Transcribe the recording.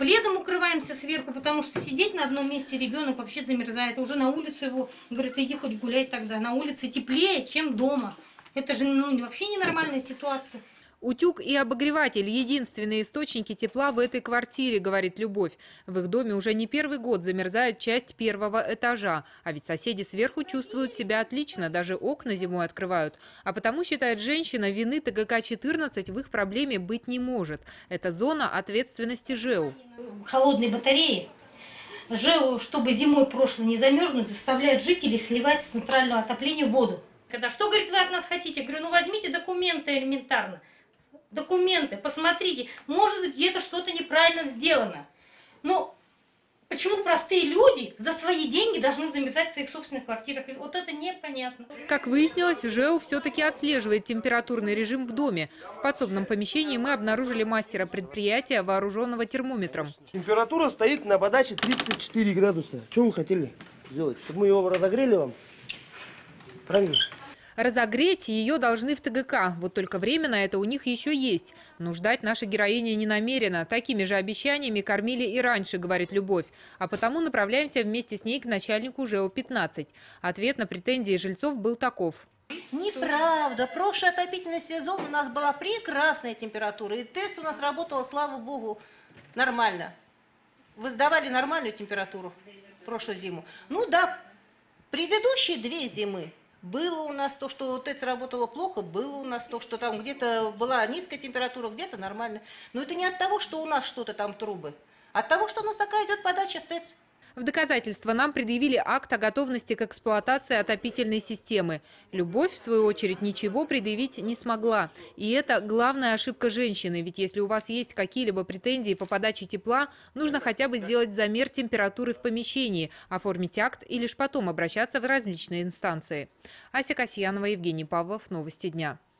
Пледом укрываемся сверху, потому что сидеть на одном месте ребенок вообще замерзает. Уже на улицу его говорят, иди хоть гуляй тогда. На улице теплее, чем дома. Это же вообще ненормальная ситуация. Утюг и обогреватель – единственные источники тепла в этой квартире, говорит Любовь. В их доме уже не первый год замерзает часть первого этажа. А ведь соседи сверху чувствуют себя отлично, даже окна зимой открывают. А потому, считает женщина, вины ТГК-14 в их проблеме быть не может. Это зона ответственности ЖЭУ. Холодные батареи ЖЭУ, чтобы зимой прошлой не замерзнуть, заставляют жителей сливать с центрального отопления воду. Когда что, говорит, вы от нас хотите? Я говорю, ну возьмите документы элементарно. Документы, посмотрите, может быть, где-то что-то неправильно сделано. Но почему простые люди за свои деньги должны замерзать в своих собственных квартирах? Вот это непонятно. Как выяснилось, ЖЭУ все-таки отслеживает температурный режим в доме. В подсобном помещении мы обнаружили мастера предприятия, вооруженного термометром. Температура стоит на подаче 34 градуса. Что вы хотели сделать? Чтобы мы его разогрели вам? Правильно? Разогреть ее должны в ТГК. Вот только время на это у них еще есть. Но ждать наша героиня не намерена. Такими же обещаниями кормили и раньше, говорит Любовь. А потому направляемся вместе с ней к начальнику ЖЭУ-15. Ответ на претензии жильцов был таков. Неправда. Прошлый отопительный сезон у нас была прекрасная температура. И ТЭЦ у нас работала, слава богу, нормально. Вы сдавали нормальную температуру прошлую зиму. Ну да, предыдущие 2 зимы. Было у нас то, что ТЭЦ работало плохо, было у нас то, что там где-то была низкая температура, где-то нормально. Но это не от того, что у нас что-то там трубы, а от того, что у нас такая идет подача с ТЭЦ. В доказательство нам предъявили акт о готовности к эксплуатации отопительной системы. Любовь, в свою очередь, ничего предъявить не смогла. И это главная ошибка женщины. Ведь если у вас есть какие-либо претензии по подаче тепла, нужно хотя бы сделать замер температуры в помещении, оформить акт и лишь потом обращаться в различные инстанции. Ася Касьянова, Евгений Павлов. Новости дня.